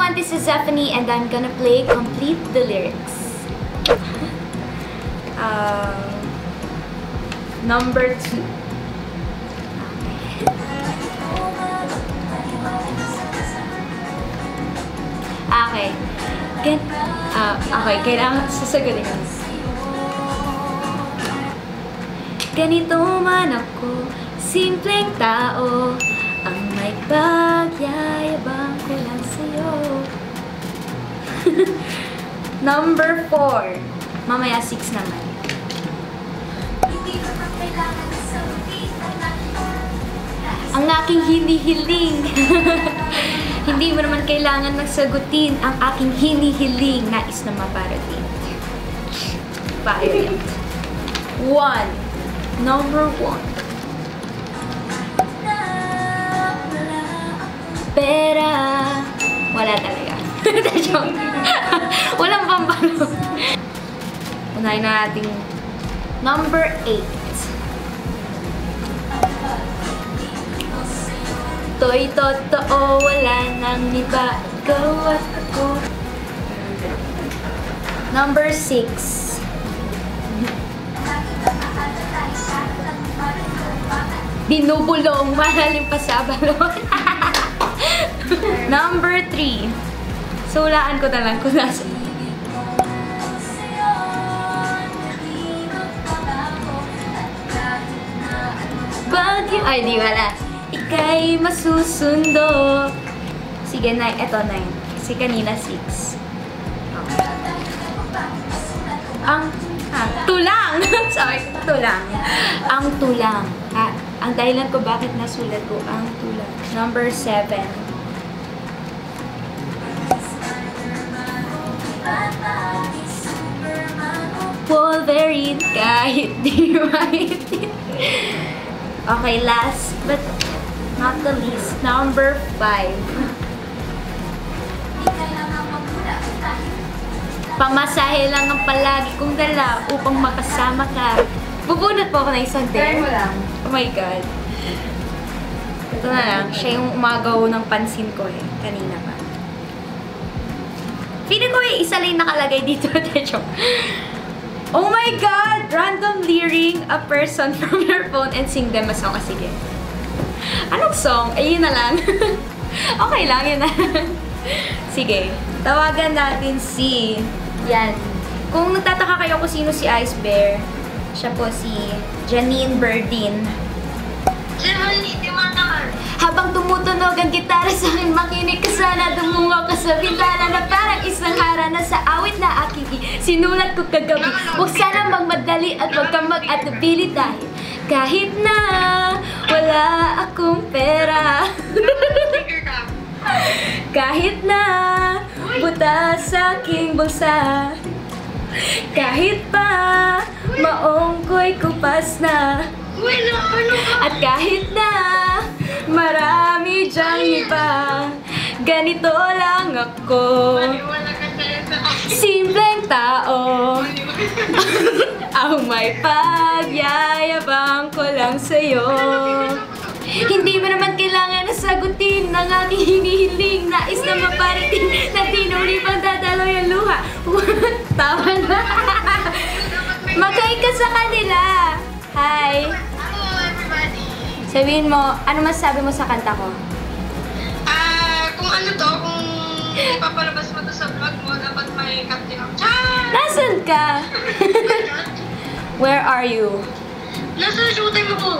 everyone, this is Zephanie and I'm gonna play Complete the Lyrics. Number 2. Okay. Okay, kailangan sasagutin ko. Ganito man ako, simpleng tao, ang may pagyayabang ko lang sa'yo. Number 4. Mamaya 6 naman. Ang aking hinihiling. Hindi mo naman kailangan magsagutin ang aking hinihiling. Nais na maparating. Violet. 1. Number 1. Pera. Wala talaga. Walang pambalo. Unahin na natin. Number 8. To'y totoo, wala nang iba, ikaw at ako. Number 6. Binubulong, malalim pa sa balon. Number 3. Sulaan ko na lang kung nasa. Bagyo. Ay, di wala. Ika'y masusundo. Sige, 9. Eto, 9. Kasi kanina 6. Ang tulang! Sorry, tulang. Ang tulang. Ang dahilan ko bakit nasulat ko ang tulang. Number 7. Wolverine, kahit di maitin. Okay, last but not the least, number 5. Pamasahe lang ang palagi kong dala upang makasama ka. Bubunot po ako ng isang day. Try mo lang. Oh my God. Ito na lang. Siya yung umagaw ng pansin ko eh. Kanina pa. Feeling ko eh, isa lang nakalagay dito. Oh my God! Randomly ring a person from your phone and sing them a song. Sige. Anong song? Ayun na lang. Okay lang, yun na. Sige. Tawagan natin si... Yan. Kung nagtataka kayo kung sino si Ice Bear, siya po si Janine Berdin. Habang tumutunog ang gitara sa akin, makinig ka sana, dumungaw ka sa bintana na parang isang harana sa awit na aking sinulat ko kagabi. Huwag sana magmadali at huwag kang mag-atubili dahil kahit na wala akong pera. Kahit na butas sa aking bulsa, kahit pa maong ko'y kupas na, at kahit na marami dyang iba, ganito lang ako, simpleng tao, ang may pagyayabang ko lang sa'yo. Hindi mo naman kailangan na sagutin ng aking hinihiling. Nais na maparating na tinuli pang dadalaw yung luha. Tama na. Maghay ka sa kanila. Hi. Hello everybody. Sabihin mo, ano masasabi mo sa kanta ko? Kung ano to, kung ipapalabas mo to sa vlog mo, dapat may captain of Nasaan ka? Where are you? Nasa showtime ako.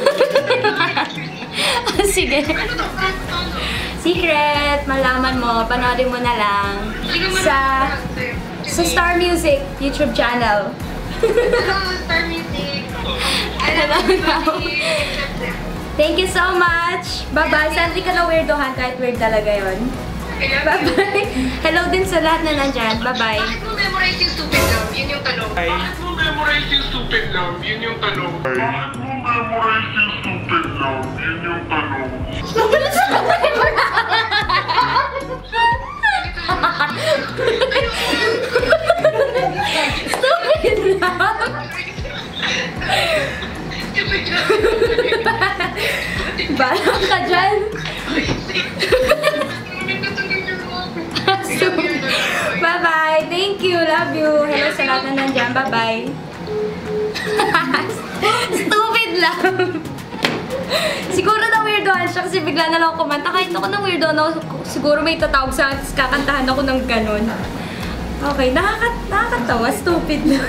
Sige. Ano to? Secret. Malaman mo. Panoodin mo na lang. Sa Star Music YouTube channel. Hello, Star Music. Hello now. Thank you so much. Bye-bye. Sana di ka na weirdohan kahit weird talaga yun. Bye-bye. Hello din sa lahat na nandyan. Bye-bye. Bakit mo memorize yung stupid love? Yun yung tanong. Bakit mo memorize yung stupid love? Yun yung tanong. Bakit mo memorize yung stupid love? Yun yung tanong. Stupid love! Balang ka dyan! love you. Hello sa lahat na nandyan. Bye-bye. Stupid lang. Siguro na-weirdohan siya kasi bigla na lang ako kumanta. Kahit ako na-weirdohan ako, siguro may tatawag sa akin, kakantahan ako ng ganun. Okay, nakakatawa. Stupid lang.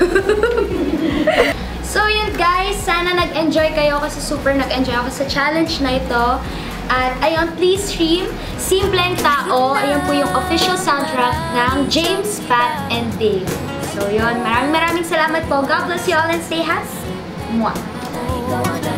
So yun guys, sana nag-enjoy kayo kasi super nag-enjoy ako sa challenge na ito. At ayun, please stream Simpleng Tao. Ayun po yung official soundtrack ng James, Pat, and Dave. So yun, maraming salamat po. God bless you all and stay happy. Mwah!